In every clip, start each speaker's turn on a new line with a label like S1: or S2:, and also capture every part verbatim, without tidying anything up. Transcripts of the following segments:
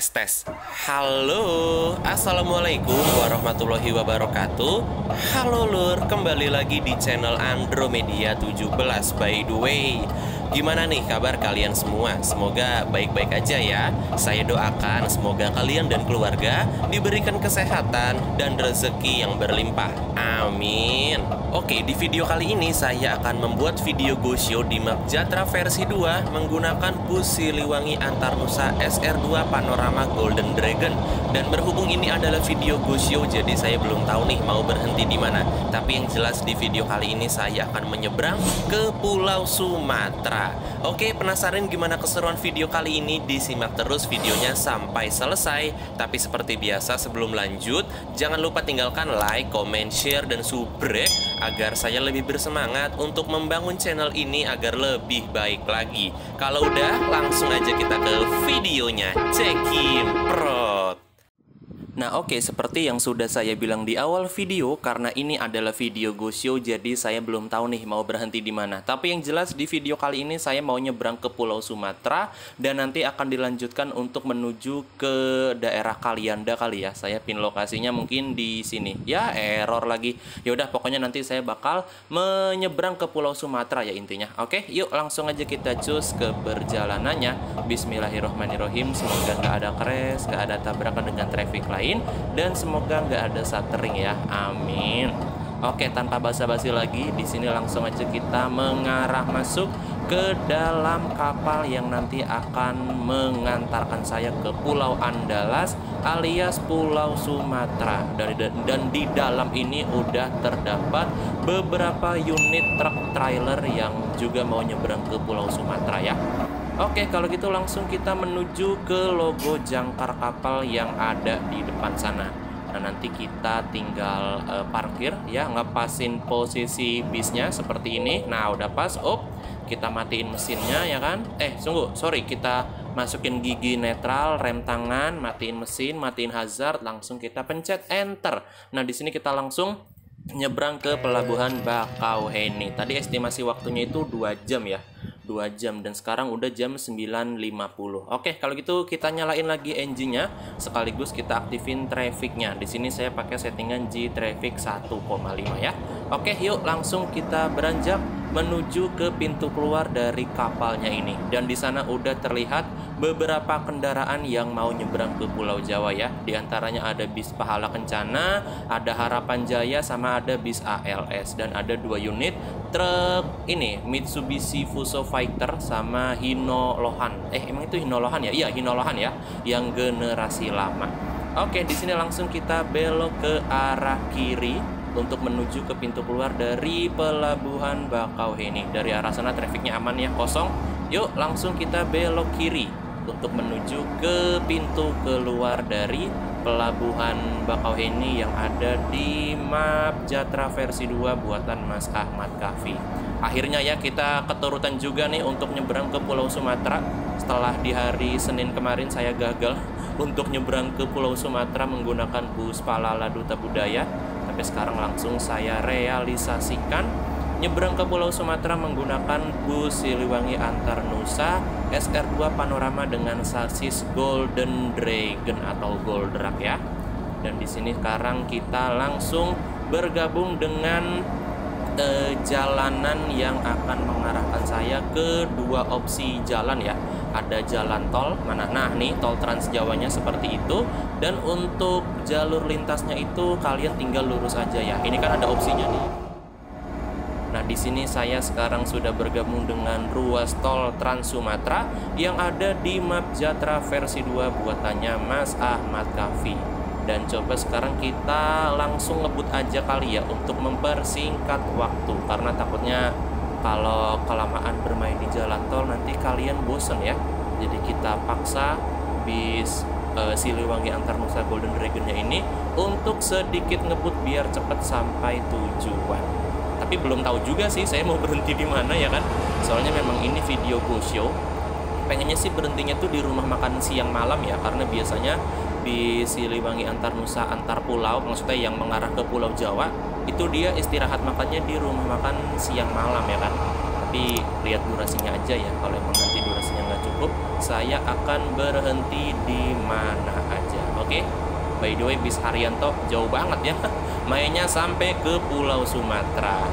S1: tes tes. Halo, assalamualaikum warahmatullahi wabarakatuh. Halo lur, kembali lagi di channel Andromedia tujuh belas. By the way, gimana nih kabar kalian semua? Semoga baik-baik aja ya. Saya doakan semoga kalian dan keluarga diberikan kesehatan dan rezeki yang berlimpah. Amin. Oke, di video kali ini saya akan membuat video go show di map Jatra versi dua menggunakan bus Siliwangi Antarnusa S R dua Panorama Golden Dragon. Dan berhubung ini adalah video go show, jadi saya belum tahu nih mau berhenti di mana. Tapi yang jelas di video kali ini saya akan menyeberang ke Pulau Sumatera. Oke, penasaran gimana keseruan video kali ini? Disimak terus videonya sampai selesai. Tapi seperti biasa sebelum lanjut, jangan lupa tinggalkan like, comment, share, dan subrek agar saya lebih bersemangat untuk membangun channel ini agar lebih baik lagi. Kalau udah, langsung aja kita ke videonya. Cekin prot. Nah oke, seperti yang sudah saya bilang di awal video, karena ini adalah video go show, jadi saya belum tahu nih mau berhenti di mana. Tapi yang jelas di video kali ini saya mau nyebrang ke Pulau Sumatera dan nanti akan dilanjutkan untuk menuju ke daerah Kalianda kali ya. Saya pin lokasinya mungkin di sini. Ya error lagi. Ya udah, pokoknya nanti saya bakal menyeberang ke Pulau Sumatera ya intinya. Oke, yuk langsung aja kita cus ke perjalanannya. Bismillahirrohmanirrohim. Semoga nggak ada crash, nggak ada tabrakan dengan traffic lain, dan semoga nggak ada stuttering ya, amin. Oke, tanpa basa-basi lagi, di sini langsung aja kita mengarah masuk ke dalam kapal yang nanti akan mengantarkan saya ke Pulau Andalas alias Pulau Sumatera. Dan, dan di dalam ini udah terdapat beberapa unit truk trailer yang juga mau nyebrang ke Pulau Sumatera ya. Oke, kalau gitu langsung kita menuju ke logo jangkar kapal yang ada di depan sana. Nah, nanti kita tinggal uh, parkir ya, ngepasin posisi bisnya seperti ini. Nah, udah pas. Up, kita matiin mesinnya ya kan? Eh, sungguh, sorry, kita masukin gigi netral, rem tangan, matiin mesin, matiin hazard, langsung kita pencet enter. Nah, di sini kita langsung nyebrang ke pelabuhan Bakauheni. Tadi estimasi waktunya itu dua jam ya. dua jam dan sekarang udah jam sembilan lima puluh. Oke, kalau gitu kita nyalain lagi engine-nya sekaligus kita aktifin traffic-nya. Di sini saya pakai settingan G traffic satu koma lima ya. Oke, yuk langsung kita beranjak menuju ke pintu keluar dari kapalnya ini. Dan di sana udah terlihat beberapa kendaraan yang mau nyebrang ke Pulau Jawa ya. Di antaranya ada bis Pahala Kencana, ada Harapan Jaya, sama ada bis A L S. Dan ada dua unit truk ini Mitsubishi Fuso Fighter sama Hino Lohan. Eh, emang itu Hino Lohan ya? Iya, Hino Lohan ya, yang generasi lama. Oke, di sini langsung kita belok ke arah kiri untuk menuju ke pintu keluar dari pelabuhan Bakauheni. Dari arah sana trafiknya aman ya, kosong. Yuk langsung kita belok kiri untuk menuju ke pintu keluar dari pelabuhan Bakauheni yang ada di map Jatra versi dua buatan Mas Ahmad Kahfi. Akhirnya ya kita keturutan juga nih untuk nyebrang ke Pulau Sumatera. Setelah di hari Senin kemarin saya gagal untuk nyebrang ke Pulau Sumatera menggunakan bus Palala Duta Budaya, tapi sekarang langsung saya realisasikan nyebrang ke Pulau Sumatera menggunakan bus Siliwangi Antarnusa S R dua Panorama dengan sasis Golden Dragon atau Goldrak ya. Dan di sini sekarang kita langsung bergabung dengan eh, jalanan yang akan mengarahkan saya ke dua opsi jalan ya. Ada jalan tol mana? Nah, nih tol Trans Jawanya seperti itu. Dan untuk jalur lintasnya itu kalian tinggal lurus aja ya. Ini kan ada opsinya nih. Nah, di sini saya sekarang sudah bergabung dengan ruas tol Trans Sumatera yang ada di map Jatra versi dua buatannya Mas Ahmad Kahfi. Dan coba sekarang kita langsung ngebut aja kali ya untuk mempersingkat waktu, karena takutnya kalau kelamaan bermain di jalan tol nanti kalian bosen ya. Jadi kita paksa bis uh, Siliwangi Antarnusa Golden Dragon-nya ini untuk sedikit ngebut biar cepat sampai tujuan. Tapi belum tahu juga sih saya mau berhenti di mana ya kan. Soalnya memang ini video go show. Pengennya sih berhentinya tuh di rumah makan siang malam ya, karena biasanya di Siliwangi Antarnusa antar pulau, maksudnya yang mengarah ke Pulau Jawa, itu dia istirahat makannya di rumah makan siang malam ya kan. Tapi lihat durasinya aja ya, kalau emang nanti durasi durasinya nggak cukup, saya akan berhenti di mana aja. Oke, by the way bis Haryanto jauh banget ya, mainnya sampai ke Pulau Sumatera.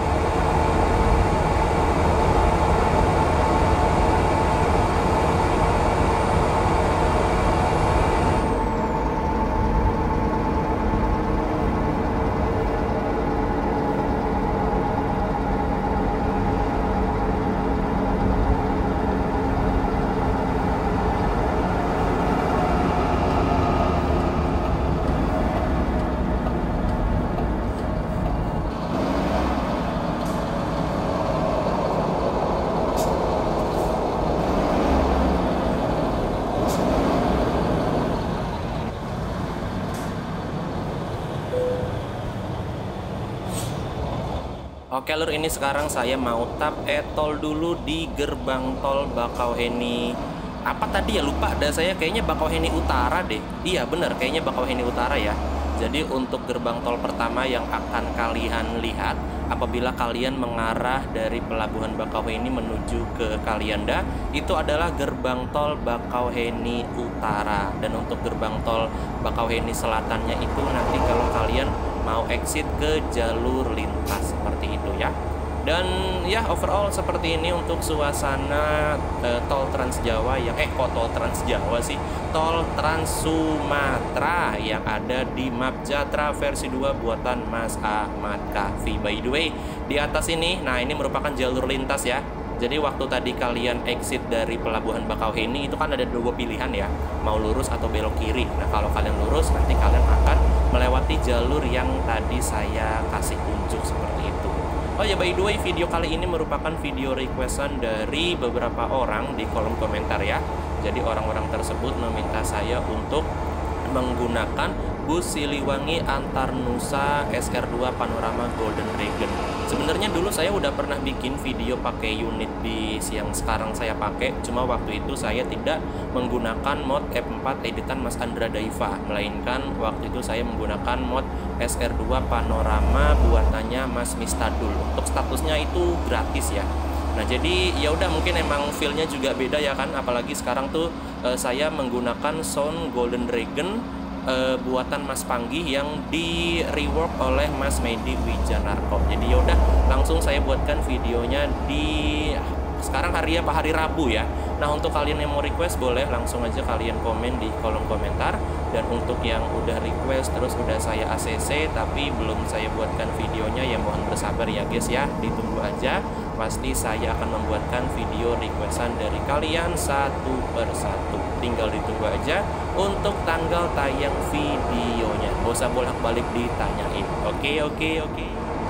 S1: Oke lur, ini sekarang saya mau tap e-tol dulu di gerbang tol Bakauheni. Apa tadi ya, lupa ada saya, kayaknya Bakauheni Utara deh. Iya bener, kayaknya Bakauheni Utara ya. Jadi untuk gerbang tol pertama yang akan kalian lihat apabila kalian mengarah dari pelabuhan Bakauheni menuju ke Kalianda, itu adalah gerbang tol Bakauheni Utara. Dan untuk gerbang tol Bakauheni Selatannya itu nanti kalau kalian mau exit ke jalur lintas seperti itu ya. Dan ya overall seperti ini untuk suasana eh, tol Trans Jawa yang eh kok tol Trans Jawa sih, tol Trans Sumatera yang ada di Map Jatra versi dua buatan Mas Ahmad Kahfi. By the way, di atas ini, nah ini merupakan jalur lintas ya. Jadi waktu tadi kalian exit dari pelabuhan Bakauheni itu kan ada dua pilihan ya, mau lurus atau belok kiri. Nah kalau kalian lurus nanti kalian akan melewati jalur yang tadi saya kasih tunjuk seperti itu. Oh ya, by the way, video kali ini merupakan video requestan dari beberapa orang di kolom komentar ya. Jadi orang-orang tersebut meminta saya untuk menggunakan bus Siliwangi Antar Nusa S R dua Panorama Golden Dragon. Sebenarnya dulu saya udah pernah bikin video pakai unit bis yang sekarang saya pakai, cuma waktu itu saya tidak menggunakan mod F empat editan Mas Andra Daiva, melainkan waktu itu saya menggunakan mod S R dua Panorama buatannya Mas Mistadul. Untuk statusnya itu gratis ya. Nah jadi ya udah, mungkin emang feel-nya juga beda ya kan, apalagi sekarang tuh eh, saya menggunakan sound Golden Dragon Uh, buatan Mas Panggi yang di rework oleh Mas Medi Wijanarko. Jadi yaudah, langsung saya buatkan videonya di sekarang hari apa, hari Rabu ya. Nah untuk kalian yang mau request boleh langsung aja kalian komen di kolom komentar. Dan untuk yang udah request terus udah saya A C C tapi belum saya buatkan videonya, ya mohon bersabar ya guys ya, ditunggu aja. Pasti saya akan membuatkan video requestan dari kalian satu persatu. Tinggal ditunggu aja untuk tanggal tayang videonya. Gak usah bolak-balik ditanyain. Oke, oke, oke.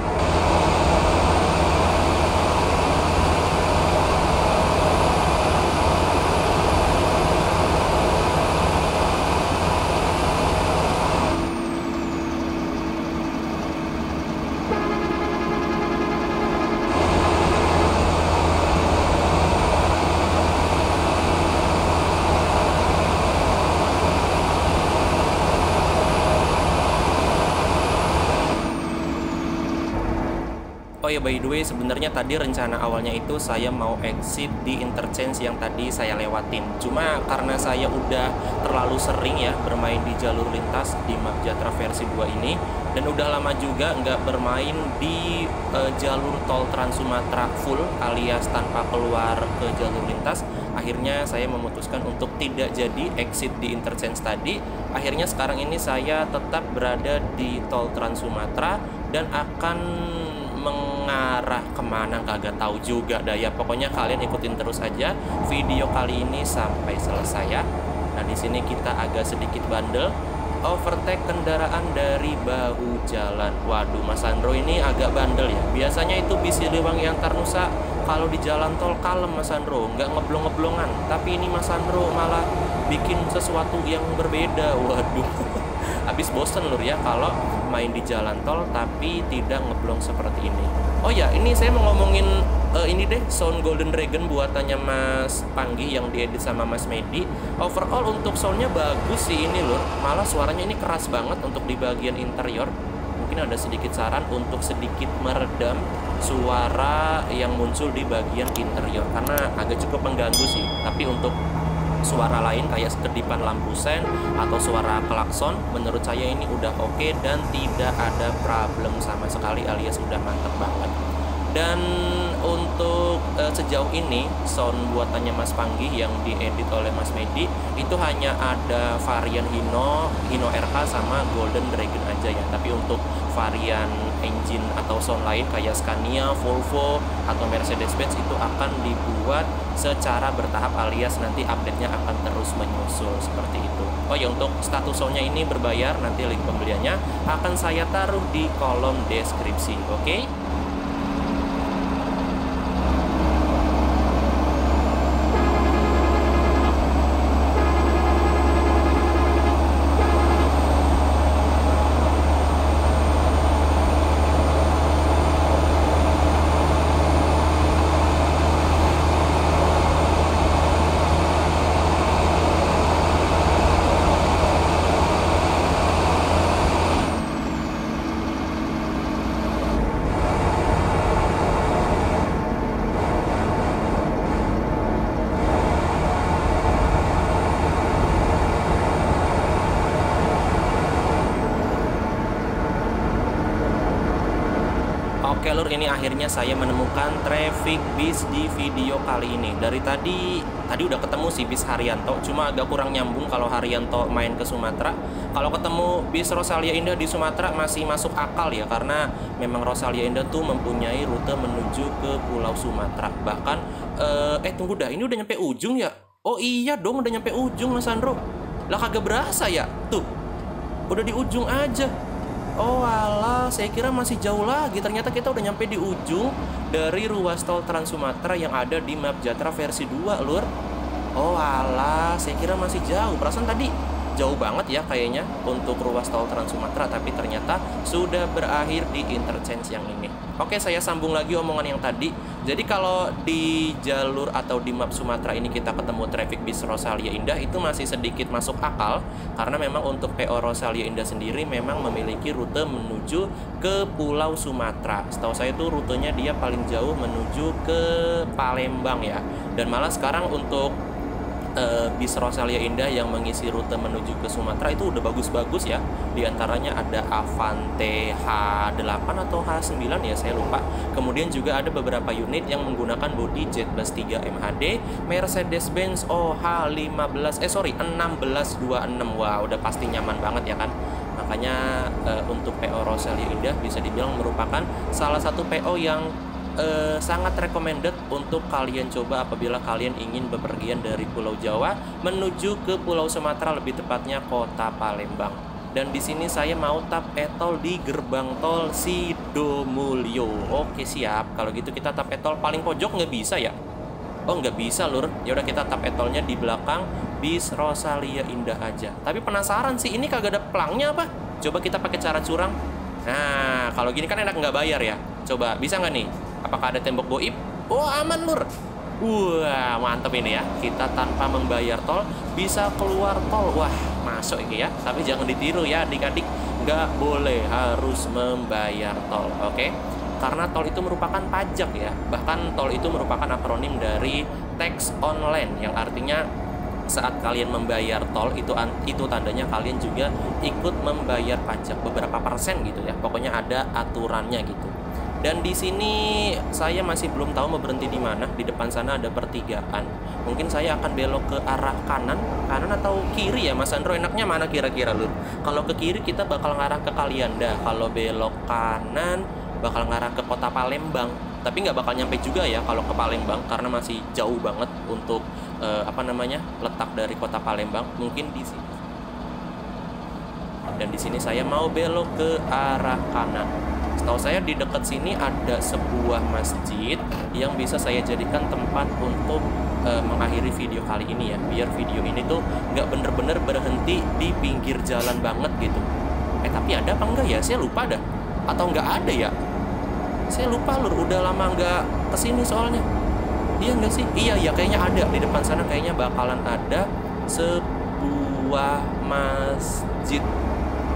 S1: Oh ya, by the way, sebenarnya tadi rencana awalnya itu saya mau exit di interchange yang tadi saya lewatin. Cuma karena saya udah terlalu sering ya bermain di jalur lintas di Map Jatra versi dua ini, dan udah lama juga nggak bermain di uh, jalur tol Trans Sumatera full alias tanpa keluar ke jalur lintas, akhirnya saya memutuskan untuk tidak jadi exit di interchange tadi. Akhirnya sekarang ini saya tetap berada di tol Trans Sumatera dan akan mengarah kemana kagak tahu juga dah ya. Pokoknya kalian ikutin terus aja video kali ini sampai selesai ya. Nah di sini kita agak sedikit bandel, overtake kendaraan dari bahu jalan. Waduh, Mas Andro ini agak bandel ya. Biasanya itu bis Siliwangi Antar Nusa kalau di jalan tol kalem Mas Andro, nggak ngeblong-ngeblongan. Tapi ini Mas Andro malah bikin sesuatu yang berbeda. Waduh, habis bosen lur ya kalau main di jalan tol tapi tidak ngeblong seperti ini. Oh ya, ini saya mau ngomongin uh, ini deh, sound Golden Dragon buatannya Mas Panggi yang diedit sama Mas Medi. Overall untuk soundnya bagus sih ini lur, malah suaranya ini keras banget untuk di bagian interior. Mungkin mungkin ada sedikit saran untuk sedikit meredam suara yang muncul di bagian interior karena agak cukup mengganggu sih. Tapi untuk suara lain kayak kedipan lampu sen atau suara klakson, menurut saya ini udah oke dan tidak ada problem sama sekali, alias udah mantep banget. Dan untuk uh, sejauh ini sound buatannya Mas Panggi yang diedit oleh Mas Medi itu hanya ada varian Hino, Hino R K sama Golden Dragon aja ya. Tapi untuk varian engine atau sound lain kayak Scania, Volvo atau Mercedes-Benz itu akan dibuat secara bertahap, alias nanti update-nya akan terus menyusul seperti itu. Oh ya, untuk status soundnya ini berbayar, nanti link pembeliannya akan saya taruh di kolom deskripsi. Oke? Okay? Oke lur, ini akhirnya saya menemukan traffic bis di video kali ini. Dari tadi, tadi udah ketemu sih bis Haryanto, cuma agak kurang nyambung kalau Haryanto main ke Sumatera. Kalau ketemu bis Rosalia Indah di Sumatera masih masuk akal ya, karena memang Rosalia Indah tuh mempunyai rute menuju ke Pulau Sumatera. Bahkan, eh, eh tunggu dah, ini udah nyampe ujung ya? Oh iya dong, udah nyampe ujung Mas Sandro. Lah kagak berasa ya? Tuh, udah di ujung aja. Oh alah, saya kira masih jauh lagi. Ternyata kita udah nyampe di ujung dari ruas tol Trans Sumatera yang ada di Map Jatra versi dua, lur. Oh alah, saya kira masih jauh. Perasaan tadi jauh banget ya kayaknya untuk ruas tol Trans Sumatera, tapi ternyata sudah berakhir di interchange yang ini. Oke, saya sambung lagi omongan yang tadi. Jadi kalau di jalur atau di map Sumatera ini kita ketemu traffic bis Rosalia Indah, itu masih sedikit masuk akal karena memang untuk P O Rosalia Indah sendiri memang memiliki rute menuju ke Pulau Sumatera. Setahu saya itu rutenya dia paling jauh menuju ke Palembang ya. Dan malah sekarang untuk Uh, bis Rosalia Indah yang mengisi rute menuju ke Sumatera itu udah bagus-bagus ya. Di antaranya ada Avante H delapan atau H sembilan ya, saya lupa. Kemudian juga ada beberapa unit yang menggunakan bodi Z plus tiga M H D, Mercedes-Benz O H lima belas eh sorry enam belas dua puluh enam. Wah, udah pasti nyaman banget ya kan. Makanya uh, untuk P O Rosalia Indah bisa dibilang merupakan salah satu P O yang Uh, sangat recommended untuk kalian coba apabila kalian ingin bepergian dari Pulau Jawa menuju ke Pulau Sumatera, lebih tepatnya kota Palembang. Dan di sini saya mau tap e-tol di gerbang tol Sidomulyo. Oke siap, kalau gitu kita tap e-tol paling pojok nggak bisa ya? Oh nggak bisa lur, ya udah kita tap e-tolnya di belakang bis Rosalia Indah aja. Tapi penasaran sih, ini kagak ada pelangnya apa? Coba kita pakai cara curang. Nah kalau gini kan enak nggak bayar ya. Coba bisa nggak nih? Apakah ada tembok goib? Oh aman lur. Wah mantep ini ya. Kita tanpa membayar tol bisa keluar tol. Wah masuk ini ya. Tapi jangan ditiru ya adik-adik. Nggak boleh harus membayar tol. Oke? Karena tol itu merupakan pajak ya. Bahkan tol itu merupakan akronim dari tax online, yang artinya saat kalian membayar tol itu itu tandanya kalian juga ikut membayar pajak beberapa persen gitu ya. Pokoknya ada aturannya gitu. Dan di sini saya masih belum tahu mau berhenti di mana. Di depan sana ada pertigaan. Mungkin saya akan belok ke arah kanan, kanan atau kiri ya Mas Andro. Enaknya mana kira-kira lur? Kalau ke kiri kita bakal ngarah ke Kalianda. Kalau belok kanan bakal ngarah ke kota Palembang. Tapi nggak bakal nyampe juga ya kalau ke Palembang karena masih jauh banget untuk eh, apa namanya letak dari kota Palembang. Mungkin di sini. Dan di sini saya mau belok ke arah kanan. Setahu saya di dekat sini ada sebuah masjid yang bisa saya jadikan tempat untuk e, mengakhiri video kali ini ya. Biar video ini tuh nggak bener-bener berhenti di pinggir jalan banget gitu. Eh tapi ada apa enggak ya? Saya lupa dah. Atau nggak ada ya? Saya lupa lur, udah lama nggak kesini soalnya. Iya nggak sih? Iya ya kayaknya ada. Di depan sana kayaknya bakalan ada sebuah masjid.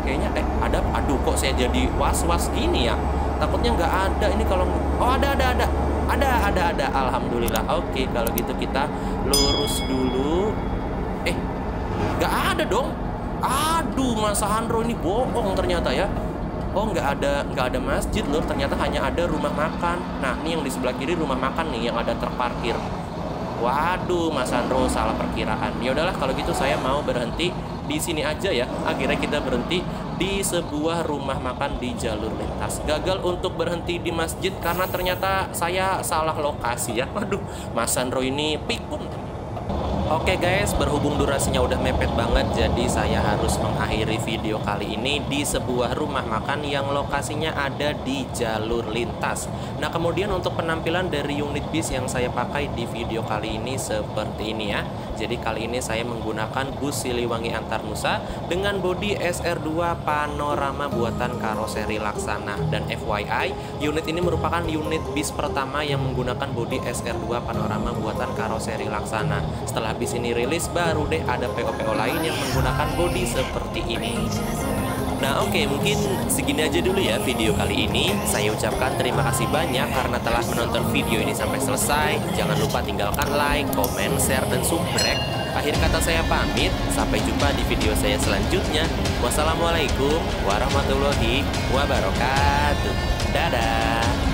S1: Kayaknya eh ada, aduh kok saya jadi was-was gini ya. Takutnya nggak ada ini kalau, oh ada ada ada. Ada ada ada alhamdulillah. Oke, kalau gitu kita lurus dulu. Eh, nggak ada dong. Aduh, Mas Andro ini bohong ternyata ya. Oh, nggak ada nggak ada masjid loh. Ternyata hanya ada rumah makan. Nah, ini yang di sebelah kiri rumah makan nih yang ada terparkir. Waduh, Mas Andro salah perkiraan. Ya udahlah kalau gitu saya mau berhenti di sini aja ya. Akhirnya kita berhenti di sebuah rumah makan di jalur lintas. Gagal untuk berhenti di masjid karena ternyata saya salah lokasi ya. Waduh, Mas Andro ini pikun. Oke guys, berhubung durasinya udah mepet banget, jadi saya harus mengakhiri video kali ini di sebuah rumah makan yang lokasinya ada di jalur lintas. Nah, kemudian untuk penampilan dari unit bis yang saya pakai di video kali ini seperti ini ya. Jadi kali ini saya menggunakan bus Siliwangi Antarnusa dengan bodi S R dua Panorama buatan karoseri Laksana. Dan F Y I, unit ini merupakan unit bis pertama yang menggunakan bodi S R dua Panorama buatan karoseri Laksana. Setelah bis ini rilis, baru deh ada P O P O lain yang menggunakan bodi seperti ini. Nah oke, okay, mungkin segini aja dulu ya video kali ini. Saya ucapkan terima kasih banyak karena telah menonton video ini sampai selesai. Jangan lupa tinggalkan like, komen, share, dan subscribe. Akhir kata saya pamit, sampai jumpa di video saya selanjutnya. Wassalamualaikum warahmatullahi wabarakatuh. Dadah.